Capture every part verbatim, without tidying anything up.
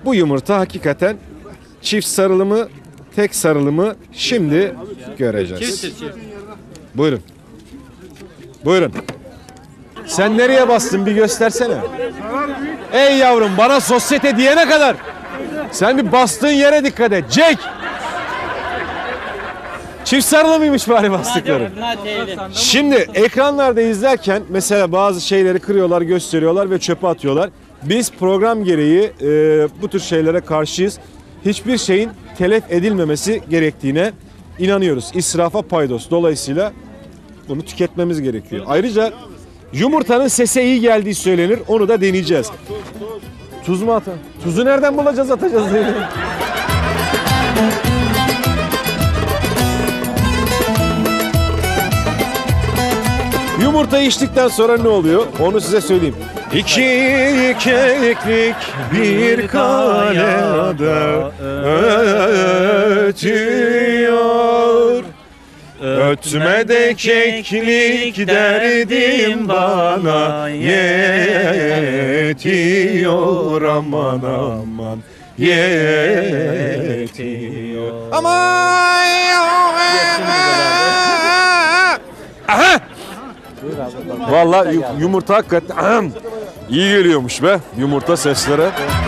Bu yumurta hakikaten çift sarılı mı, tek sarılı mı şimdi göreceğiz. Buyurun. Buyurun. Sen nereye bastın bir göstersene. Ey yavrum, bana sosyete diyene kadar sen bir bastığın yere dikkat et. Jack! Çift sarılı mıymış bari bastıkları? Şimdi ekranlarda izlerken mesela bazı şeyleri kırıyorlar, gösteriyorlar ve çöpe atıyorlar. Biz program gereği e, bu tür şeylere karşıyız. Hiçbir şeyin telef edilmemesi gerektiğine inanıyoruz. İsrafa paydos. Dolayısıyla bunu tüketmemiz gerekiyor. Ayrıca yumurtanın sese iyi geldiği söylenir. Onu da deneyeceğiz. Tuz mu atalım? Tuzu nereden bulacağız, atacağız diye. Yumurta içtikten sonra ne oluyor? Onu size söyleyeyim. İki keklik bir kalede ötüyor. Ötme de keklik derdim bana yetiyor, aman aman yetiyor. Aman. Aha! Vallahi yumurta hakikaten iyi geliyormuş be, yumurta seslere.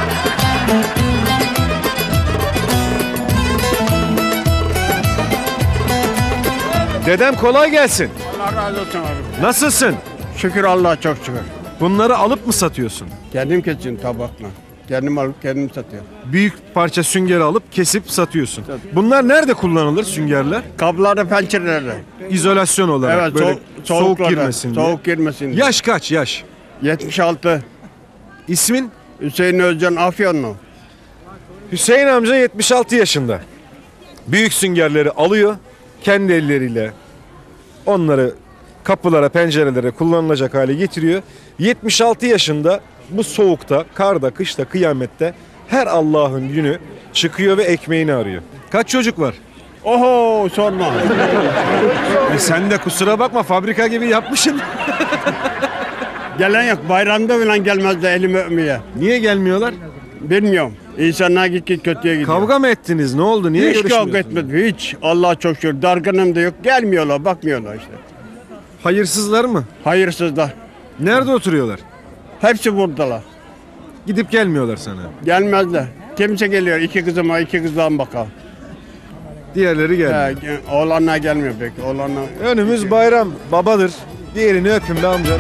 Dedem kolay gelsin. Allah razı olsun abi. Nasılsın? Şükür Allah'a çok şükür. Bunları alıp mı satıyorsun? Kendim kesiyorum tabakla. Kendim alıp kendim satıyorum. Büyük parça süngeri alıp kesip satıyorsun. Bunlar nerede kullanılır süngerler? Kapılarda, pencerelerde. İzolasyon olarak Evet, böyle soğuk, soğuk soğuklarda, girmesin diye. Soğuk girmesin diye. Yaş kaç yaş? yetmiş altı. İsmin? Hüseyin Özcan Afyonlu. Hüseyin amca yetmiş altı yaşında. Büyük süngerleri alıyor. Kendi elleriyle onları kapılara, pencerelere kullanılacak hale getiriyor. yetmiş altı yaşında bu soğukta, karda, kışta, kıyamette her Allah'ın günü çıkıyor ve ekmeğini arıyor. Kaç çocuk var? Oho sorma. E sen de kusura bakma, fabrika gibi yapmışsın. Gelen yok. Bayramda bile gelmez de elimi öpmeye. Niye gelmiyorlar? Bilmiyorum. İnsanlar git git kötüye gidiyor. Kavga mı ettiniz? Ne oldu? Niye Hiç görüşmüyorsunuz? kavga etmedik. Hiç. Allah'a çok şükür. Dargınım da yok. Gelmiyorlar. Bakmıyorlar işte. Hayırsızlar mı? Hayırsızlar. Nerede oturuyorlar? Hepsi buradalar. Gidip gelmiyorlar sana. Gelmezler. Kimse geliyor. İki kızıma, iki kızdan bakalım. Diğerleri gelmiyor. He, oğlanlar gelmiyor pek. Oğlanlar... Önümüz bayram, babadır. Diğerini öpün be amcanım.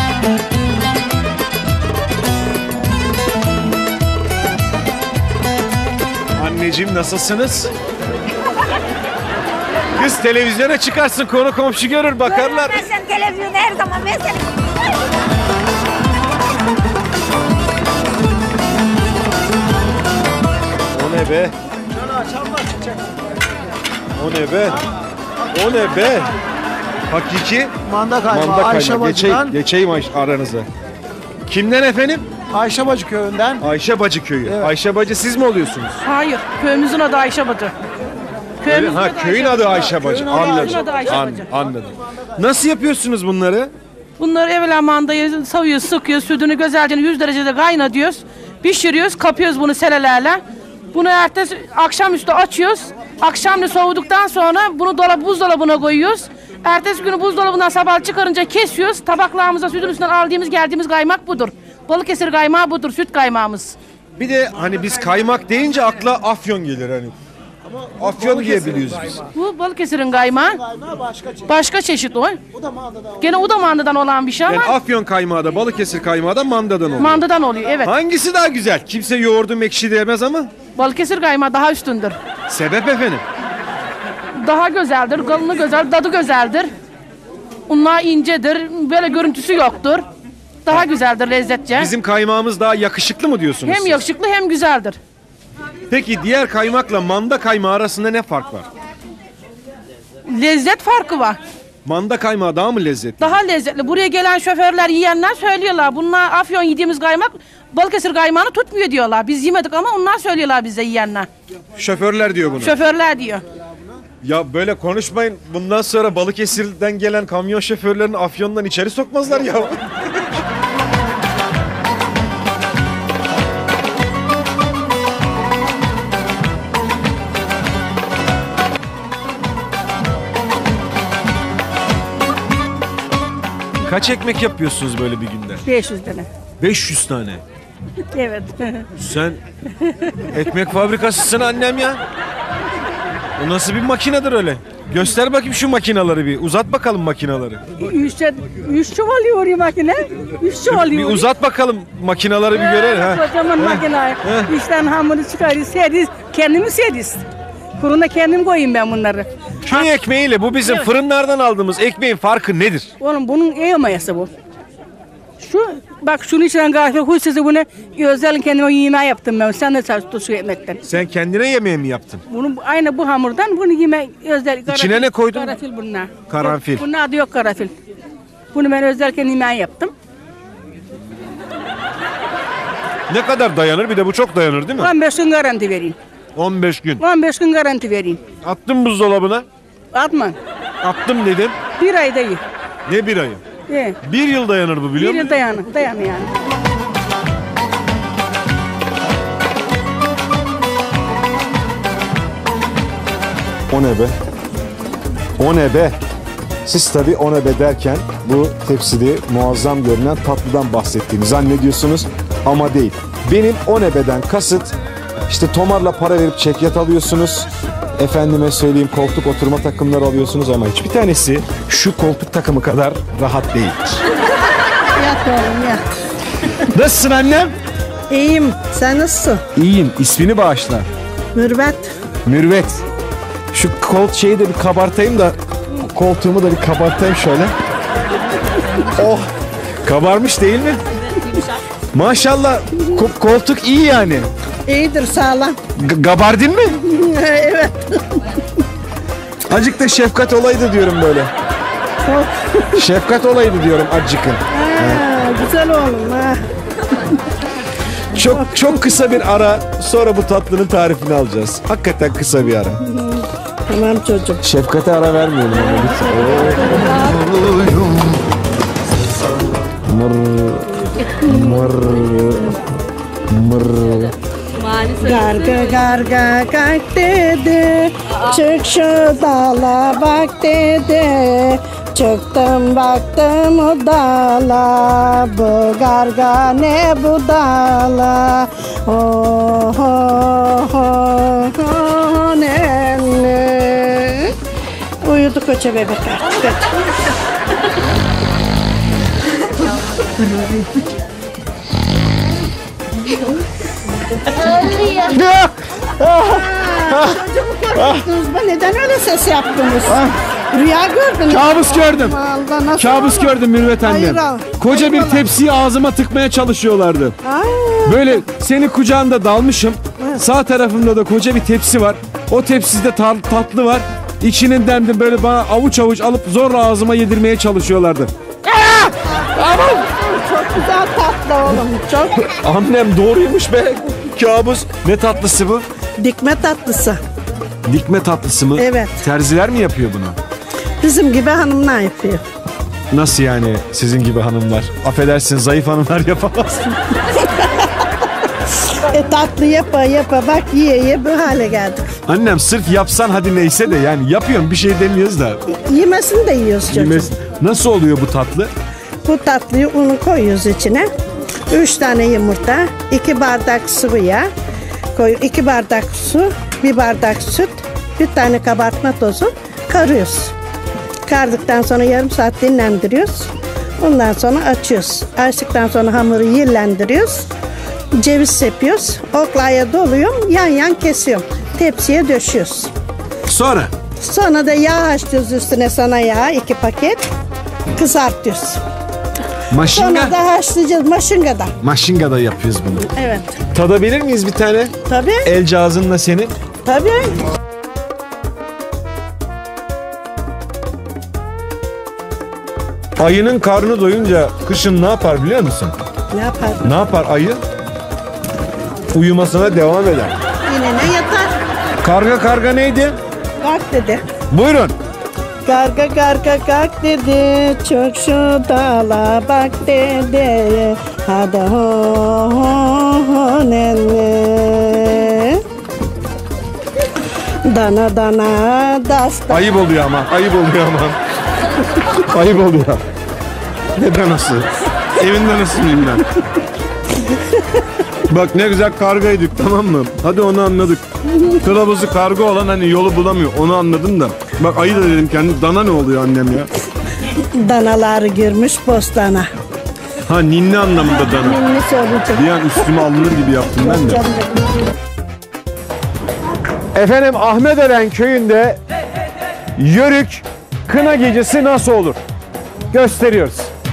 Anneciğim nasılsınız? Kız televizyona çıkarsın, konu komşu görür, bakarlar. Ben sen televizyonu her zaman ben seni... O ne be? O ne be? O ne be? Hakiki Manda kaymağı manda Ayşe kaymak. Bacı'dan. Geçeyim, geçeyim Ayşe- aranıza. Kimden efendim? Ayşe Bacı köyünden. Ayşe Bacı köyü. Evet. Ayşe Bacı siz mi oluyorsunuz? Hayır, köyümüzün adı Ayşe Bacı. Köyümüzün Ha, köyün adı Ayşe Bacı. Köyün adı Anladım. Ayşe Bacı. Ayşe An- Bacı. Anladım. Nasıl yapıyorsunuz bunları? Bunları evvela mandayı savuyoruz, sıkıyoruz, sütünü güzelce yüz derecede kaynatıyoruz. Pişiriyoruz, kapıyoruz bunu selelerle. Bunu ertesi akşamüstü açıyoruz. Akşamleyin soğuduktan sonra bunu dolap, buzdolabına koyuyoruz. Ertesi günü buzdolabından sabah çıkarınca kesiyoruz. Tabaklarımıza sütün üstünden aldığımız geldiğimiz kaymak budur. Balıkesir kaymağı budur, süt kaymağımız. Bir de hani biz kaymak deyince akla Afyon gelir hani. Afyon diye biliyoruz biz. Bu Balıkesir'in kaymağı. Kaymağı başka çeşit. Başka çeşit o. Bu da mandadan. Gene o da mandadan olan bir şey Yani ama Afyon kaymağı da Balıkesir kaymağı da mandadan oluyor. mandadan oluyor, evet. Hangisi daha güzel? Kimse yoğurdu ekşi diyemez ama. Balıkesir kaymağı daha üstündür. Sebep efendim? Daha güzeldir, kalını güzel, tadı güzeldir. Unlar incedir, böyle görüntüsü yoktur. Daha güzeldir lezzetçe. Bizim kaymağımız daha yakışıklı mı diyorsunuz Hem siz? yakışıklı hem güzeldir. Peki diğer kaymakla manda kaymağı arasında ne fark var? Lezzet farkı var. Manda kaymağı daha mı lezzetli? Daha lezzetli. Buraya gelen şoförler, yiyenler söylüyorlar. Bunlar Afyon yediğimiz kaymak Balıkesir kaymağını tutmuyor diyorlar. Biz yemedik ama onlar söylüyorlar bize yiyenler. Şoförler diyor bunu. Şoförler diyor. Ya böyle konuşmayın. Bundan sonra Balıkesir'den gelen kamyon şoförlerini Afyon'dan içeri sokmazlar ya. Kaç ekmek yapıyorsunuz böyle bir günde? beş yüz tane. beş yüz tane. Evet. Sen ekmek fabrikasısın annem ya. O nasıl bir makinedir öyle? Göster bakayım şu makinaları bir. Uzat bakalım makinaları. Üç, üç çuval yoruyor makine. Üç çuval Bir yoruyor. uzat bakalım makinaları bir görelim. Ha. Kocaman makine. İçten hamuru çıkarıyor. Seriz. Kendimi seriz. Fırına kendim koyayım ben bunları. Köy ekmeğiyle bu bizim fırınlardan aldığımız ekmeğin farkı nedir? Oğlum bunun ev mayası bu. Şu bak şunun içinden kahve huysuzı bunu özel kendime yemeği yaptım ben. Sen de çalıştın şu ekmekten. Sen kendine yemeği mi yaptın? Bunu aynı bu hamurdan bunu yemek özel. İçine ne koydun? Karanfil bununla. Karanfil. Yok, bunun adı yok karanfil. Bunu ben özelken yemeği yaptım. Ne kadar dayanır? Bir de bu çok dayanır değil mi? on beş gün garanti vereyim. on beş gün. on beş gün garanti vereyim. Attım buzdolabına. Atma. Attım dedim. Bir ayda iyi. Ne bir ayı? Ee, Bir yıl dayanır bu biliyor bir musun? yıl dayanır. Dayanır yani. O ne be? O ne be? Siz tabii o ne be derken bu tepside muazzam görünen tatlıdan bahsettiğimi zannediyorsunuz ama değil. Benim o ne be'den kasıt işte tomarla para verip çekyat alıyorsunuz. Efendime söyleyeyim koltuk oturma takımları alıyorsunuz ama hiçbir tanesi şu koltuk takımı kadar rahat değildir. Yat oğlum yat. Nasılsın annem? İyiyim. Sen nasılsın? İyiyim. İsmini bağışla. Mürvet. Mürvet. Şu kolt şeyi de bir kabartayım da koltuğumu da bir kabartayım şöyle. Oh! Kabarmış değil mi? Maşallah ko- koltuk iyi yani. İyidir sağlam. G- gabardin mi? Evet. Acık da şefkat olaydı diyorum böyle. Şefkat olaydı diyorum acıkın. Ha, güzel oğlum ha. Çok çok kısa bir ara sonra bu tatlının tarifini alacağız. Hakikaten kısa bir ara. Tamam çocuğum. Şefkate ara vermeyelim ama lütfen. Mır mır mır. Garga garga kalk dedi. Çık şu dala bak dedi. Çıktım baktım o dala. Bu garga ne bu dala. Oh oh oh oh ne ne. Uyudu koça bebek artık. Çocuğumu korkuttunuz mu? Neden öyle ses yaptınız? Rüya gördünüz. Kabus gördüm. Allah, nasıl Kabus olur? gördüm Mürvet annem. Hayır, Koca bir hayır. tepsiyi ağzıma tıkmaya çalışıyorlardı. Aa, Böyle senin kucağında dalmışım. Sağ tarafımda da koca bir tepsi var. O tepside tar- tatlı var. İçinden de böyle bana avuç avuç alıp zorla ağzıma yedirmeye çalışıyorlardı. çok güzel tatlı oğlum. Çok Annem doğruymuş be. Kabus. Ne tatlısı bu? dikme tatlısı. Dikme tatlısı mı? Evet. Terziler mi yapıyor bunu? Bizim gibi hanımlar yapıyor. Nasıl yani sizin gibi hanımlar? Affedersin zayıf hanımlar yapamaz. E tatlı yapa yapa bak yiye yiye bu hale geldik. Annem sırf yapsan hadi neyse de yani yapıyorum bir şey demiyoruz da. Yemesini de yiyoruz çocuğum. Yemez- Nasıl oluyor bu tatlı? Bu tatlıyı unu koyuyoruz içine. Üç tane yumurta, iki bardak sıvı yağ, koy, iki bardak su, bir bardak süt, bir tane kabartma tozu karıyoruz. Kardıktan sonra yarım saat dinlendiriyoruz. Ondan sonra açıyoruz. Açtıktan sonra hamuru yirlendiriyoruz. Ceviz yapıyoruz. Oklaya doluyorum, yan yan kesiyorum. Tepsiye döşüyoruz. Sonra? Sonra da yağ haşlıyoruz üstüne sana yağ, iki paket. Kızartıyoruz. Maşinga? Sonra da haşlayacağız maşingada. Maşingada yapıyoruz bunu. Evet. Tadabilir miyiz bir tane? Tabii. El cihazınla senin. Tabii. Ayının karnı doyunca kışın ne yapar biliyor musun? Ne yapar? Ne yapar ayı? Uyumasına devam eder. Yine ne yatar? Karga karga neydi? Kalk dedi. Buyurun. Karga karga kalk dedi. Çok şu dala bak dedi. Hadi ho ho ho nene. Dana dana dastan. Ayıp oluyor ama. Ayıp oluyor ama. Ayıp oluyor. Ne danası? Evin danası mıyım ben? Bak ne güzel kargaydık, tamam mı? Hadi onu anladık. Kılavuzu karga olan hani yolu bulamıyor. Onu anladım da. Bak ayı da dedim kendi. Dana ne oluyor annem ya? Danaları girmiş bostana. Ha ninni anlamında dana. Ninni soracak. Bir an üstüme alınır gibi yaptım ben de. Efendim Ahmedören köyünde Yörük kına gecesi nasıl olur? Gösteriyoruz.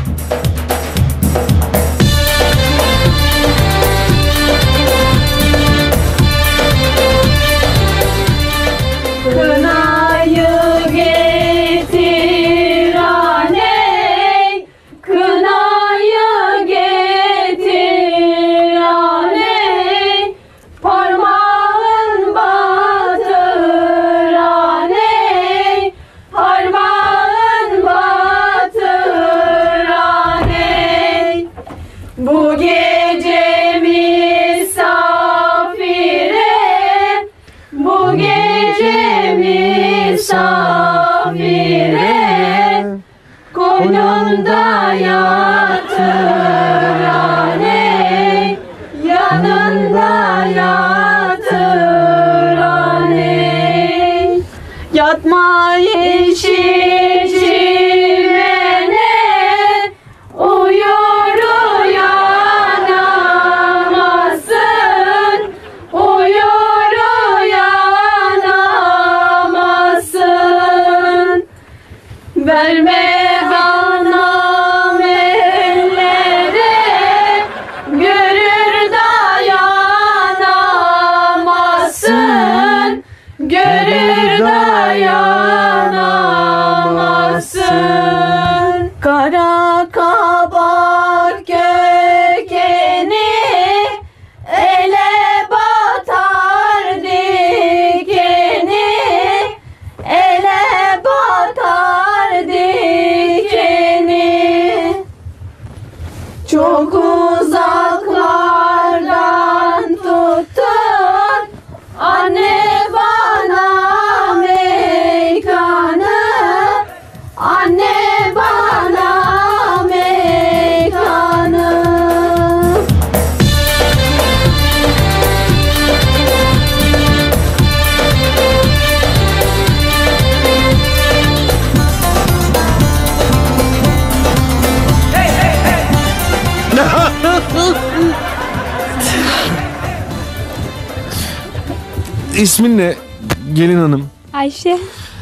Kınayı getir aney, kınayı getir aney, parmağın batır aney, parmağın batır aney. Bu gece misafire, bu gece misafire, koynunda yatır aney, yanında yatır aney. Yatma yeşil çimene, uyur uyanamazsın, uyur uyanamazsın. Verme anam ellere, görür dayanamazsın, görür dayanamazsın. Kara kabak kökeni, ele batar dikeni, ele batar dikeni. Çok uzaklardan tuttun anne bana meykanı, anne bana meykanı. İsmin ne gelin hanım? Ayşe.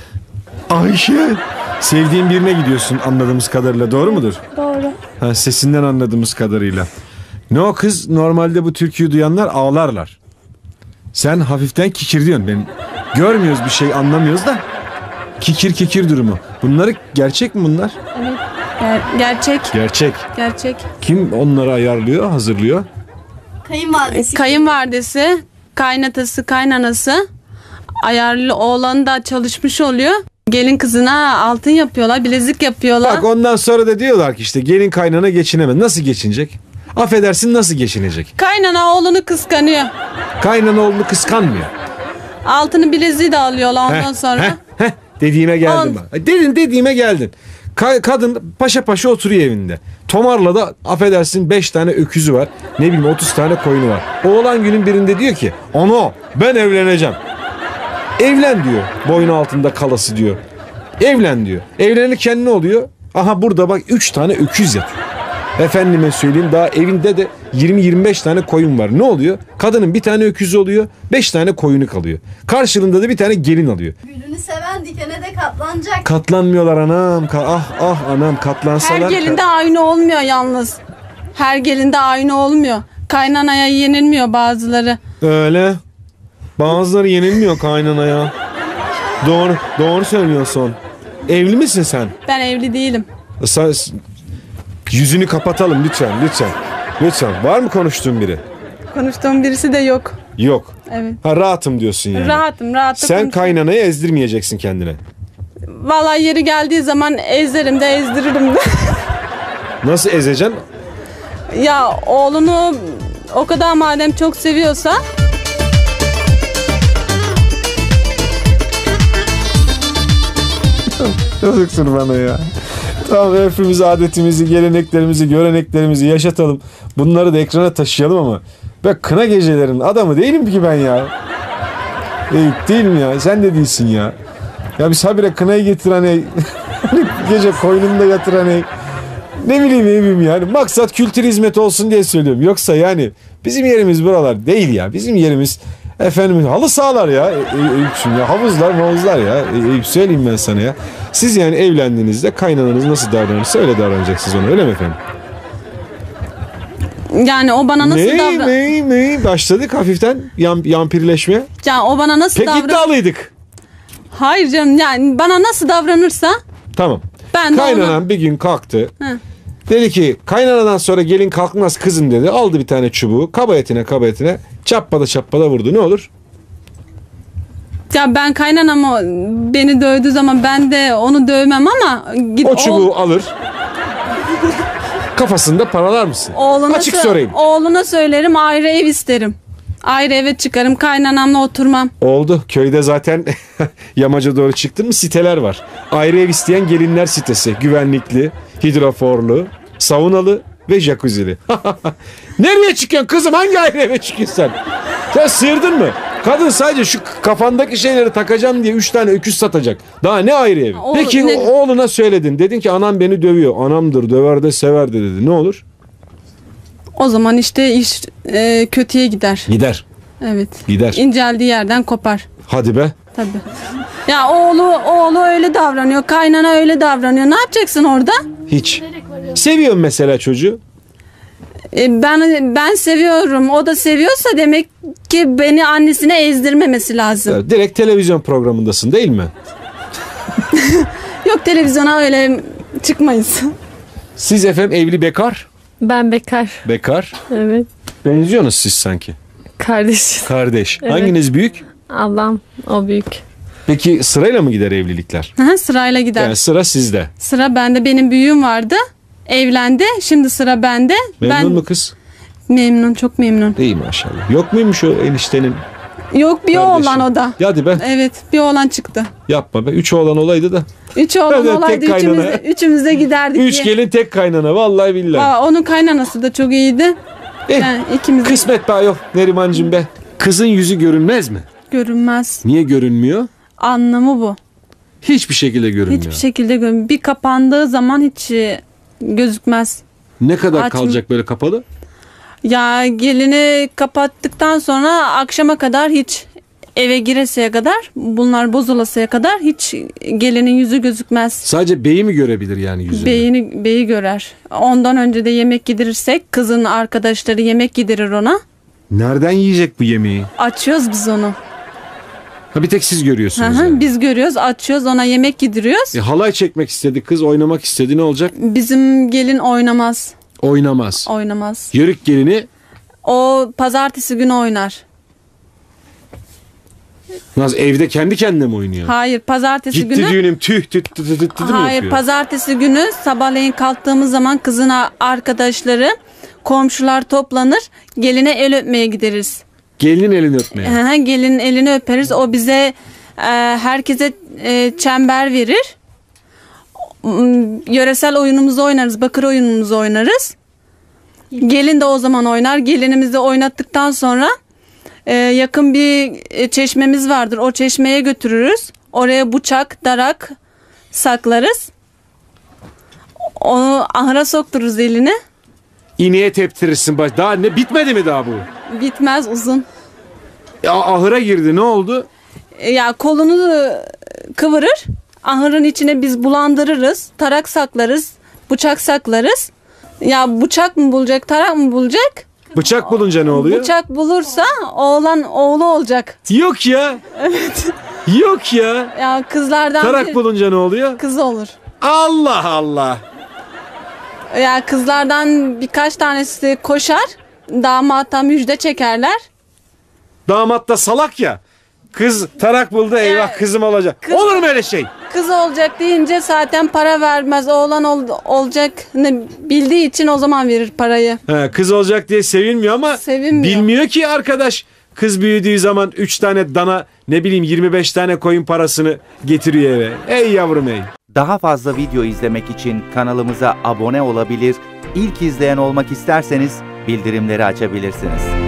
Ayşe. Sevdiğin birine gidiyorsun anladığımız kadarıyla, doğru mudur? Doğru. Ha, sesinden anladığımız kadarıyla. Ne o kız, normalde bu türküyü duyanlar ağlarlar. Sen hafiften kikir diyorsun. Ben görmüyoruz, bir şey anlamıyoruz da. Kikir kikir durumu. Bunları gerçek mi bunlar? Evet. Ger- gerçek. Gerçek. Gerçek. Kim onları ayarlıyor, hazırlıyor? Kayınvalidesi. Kayınvalidesi, kaynatası, kaynanası. Ayarlı oğlan da çalışmış oluyor. Gelin kızına altın yapıyorlar, bilezik yapıyorlar. Bak ondan sonra da diyorlar ki işte gelin kaynana geçinemez. Nasıl geçinecek? Affedersin, nasıl geçinecek? Kaynana oğlunu kıskanıyor. Kaynana oğlunu kıskanmıyor. Altını bileziği de alıyorlar ondan Heh, sonra. heh, heh. Dediğime geldin On- bak. Dedin dediğime geldin. Ka- kadın paşa paşa oturuyor evinde. Tomarla da affedersin beş tane öküzü var. Ne bileyim otuz tane koyunu var. Oğlan günün birinde diyor ki ana ben evleneceğim. Evlen diyor. Boynu altında kalası diyor. Evlen diyor. Evlenirken ne oluyor? Aha burada bak üç tane öküz yatıyor. Efendime söyleyeyim, daha evinde de yirmi yirmi beş tane koyun var. Ne oluyor? Kadının bir tane öküzü oluyor, beş tane koyunu kalıyor. Karşılığında da bir tane gelin alıyor. Gülünü seven dikene de katlanacak. Katlanmıyorlar anam. Ka- ah ah anam katlansalar. Her gelinde aynı olmuyor yalnız. Her gelinde aynı olmuyor. Kaynanaya yenilmiyor bazıları. Öyle. Bazıları yenilmiyor kaynanaya. Doğru, doğru söylüyorsun. Evli misin sen? Ben evli değilim. Sen, yüzünü kapatalım lütfen, lütfen. Lütfen. Var mı konuştuğun biri? Konuştuğum birisi de yok. Yok. Evet. Ha rahatım diyorsun yani. Rahatım, rahatım. Sen kaynanayı ezdirmeyeceksin kendine. Vallahi yeri geldiği zaman ezlerim de ezdiririm de. Nasıl ezeceksin? Ya oğlunu o kadar madem çok seviyorsa. Yazıksın bana ya. Tamam, örfümüzü, adetimizi, geleneklerimizi, göreneklerimizi yaşatalım. Bunları da ekrana taşıyalım ama ben kına gecelerinin adamı değilim ki ben ya. Eyüp değilim ya. Sen de değilsin ya. Ya biz habire kınayı getiren ey. Gece koynunda yatıran ey. Ne bileyim Eyüp'üm yani. Maksat kültür hizmet olsun diye söylüyorum. Yoksa yani bizim yerimiz buralar değil ya. Bizim yerimiz efendim halı sahalar ya. Eyüp'cüğüm ya. Havuzlar havuzlar ya. Eyüp söyleyeyim ben sana ya. Siz yani evlendiğinizde kaynananız nasıl davranırsa öyle davranacaksınız ona, öyle mi efendim? Yani o bana nasıl ney, davran... Ney ney başladık hafiften yan, yampirleşmeye. Yani o bana nasıl Pek davran... iddialıydık. Hayır canım, yani bana nasıl davranırsa... Tamam. Ben de Kaynanan ona... bir gün kalktı. Hı. Dedi ki kaynanadan sonra gelin kalkmaz kızım dedi. Aldı bir tane çubuğu kaba etine kaba etine çappada çappada vurdu. Ne olur? Ya ben kaynanam beni dövdüğü zaman ben de onu dövmem ama... Git, O çubuğu oğul, alır. Kafasında paralar mısın? oğluna Açık sö- sorayım. Oğluna söylerim, ayrı ev isterim. Ayrı eve çıkarım, kaynanamla oturmam. Oldu. Köyde zaten yamaca doğru çıktın mı siteler var. Ayrı ev isteyen gelinler sitesi. Güvenlikli, hidroforlu, saunalı ve jacuzzi'li. Nereye çıkıyorsun kızım? Hangi ayrı eve çıkıyorsun sen? Sen sıyırdın mı? Kadın sadece şu kafandaki şeyleri takacağım diye üç tane öküz satacak. Daha ne ayrı evi? O, Peki ne... oğluna söyledin. Dedin ki anam beni dövüyor. Anamdır, döver de sever de dedi. Ne olur? O zaman işte iş e, kötüye gider. Gider. Evet. Gider. İnceldiği yerden kopar. Hadi be. Tabii. Ya oğlu oğlu öyle davranıyor, kaynana öyle davranıyor. Ne yapacaksın orada? Hiç. Seviyorum mesela çocuğu. E, ben ben seviyorum. O da seviyorsa demek ki beni annesine ezdirmemesi lazım. Direkt televizyon programındasın değil mi? Yok, televizyona öyle çıkmayız. Siz efendim evli bekar? Ben bekar. Bekar. Evet. Benziyorsunuz siz sanki. Kardeş. Kardeş. Evet. Hanginiz büyük? Ablam o büyük. Peki sırayla mı gider evlilikler? Aha, sırayla gider. Yani sıra sizde. Sıra bende. Benim büyüğüm vardı. Evlendi. Şimdi sıra bende. Memnun ben... mu kız? Memnun. Çok memnun. İyi maşallah. Yok muymuş o eniştenin? Yok, bir kardeşi? oğlan o da. Hadi be. Evet, bir oğlan çıktı. Yapma be. Üç oğlan olaydı da. Üç oğlan Evet, olaydı. tek Üçümüz, kaynana. üçümüz de giderdik. Üç diye. gelin tek kaynana. Vallahi billahi. Aa, onun kaynanası da çok iyiydi. Eh, Yani ikimiz de kısmet be yok Nerimancığım be. Kızın yüzü görünmez mi? görünmez. Niye görünmüyor? Anlamı bu. Hiçbir şekilde görünmüyor. Hiçbir şekilde görünmüyor. Bir kapandığı zaman hiç e, gözükmez. Ne kadar Aç mı? kalacak böyle kapalı? Ya gelini kapattıktan sonra akşama kadar hiç eve gireseye kadar, bunlar bozulasaya kadar hiç gelinin yüzü gözükmez. Sadece beyi mi görebilir yani yüzünü? Beyini, beyi görer. Ondan önce de yemek yedirirsek kızın arkadaşları yemek yedirir ona. Nereden yiyecek bu yemeği? Açıyoruz biz onu. Ha bir tek siz görüyorsunuz Hı hı, yani. biz görüyoruz, açıyoruz, ona yemek yediriyoruz. E, halay çekmek istedi kız, oynamak istedi, ne olacak? Bizim gelin oynamaz. Oynamaz. Oynamaz. Yörük gelini O pazartesi günü oynar. nasıl, evde kendi kendine mi oynuyor? Hayır, pazartesi Gitti günü. düğünüm tüh tüh tüh tüh tüh tüh mü Hayır, yapıyor? pazartesi günü sabahleyin kalktığımız zaman kızın a- arkadaşları, komşular toplanır, geline el öpmeye gideriz. Gelinin elini öpmeye. Hı hı, gelinin elini öperiz. O bize e, herkese e, çember verir. M, Yöresel oyunumuzu oynarız, bakır oyunumuzu oynarız. Gelin de o zaman oynar. Gelinimizi oynattıktan sonra e, yakın bir e, çeşmemiz vardır. O çeşmeye götürürüz. Oraya bıçak, darak saklarız. Onu ahıra soktururuz elini. İneğe teptirirsin baş. Daha ne bitmedi mi daha bu? Bitmez, uzun. Ya ahıra girdi, ne oldu? E, Ya kolunu kıvırır. Ahırın içine biz bulandırırız. Tarak saklarız. Bıçak saklarız. Ya bıçak mı bulacak, tarak mı bulacak? Bıçak bulunca ne oluyor? Bıçak bulursa oğlan oğlu olacak. Yok ya. Evet. Yok ya. Ya kızlardan Tarak bir bulunca ne oluyor? kız olur. Allah Allah. Ya kızlardan birkaç tanesi koşar. Damata müjde çekerler. Damat da salak ya. Kız tarak buldu, eyvah kızım olacak. kız- Olur mu öyle şey? Kız olacak deyince zaten para vermez. Oğlan ol, olacağını bildiği için o zaman verir parayı. He, kız olacak diye sevinmiyor ama Sevinmiyor. bilmiyor ki arkadaş. Kız büyüdüğü zaman üç tane dana, ne bileyim yirmi beş tane koyun parasını getiriyor eve. Ey yavrum ey. Daha fazla video izlemek için kanalımıza abone olabilir, ilk izleyen olmak isterseniz bildirimleri açabilirsiniz.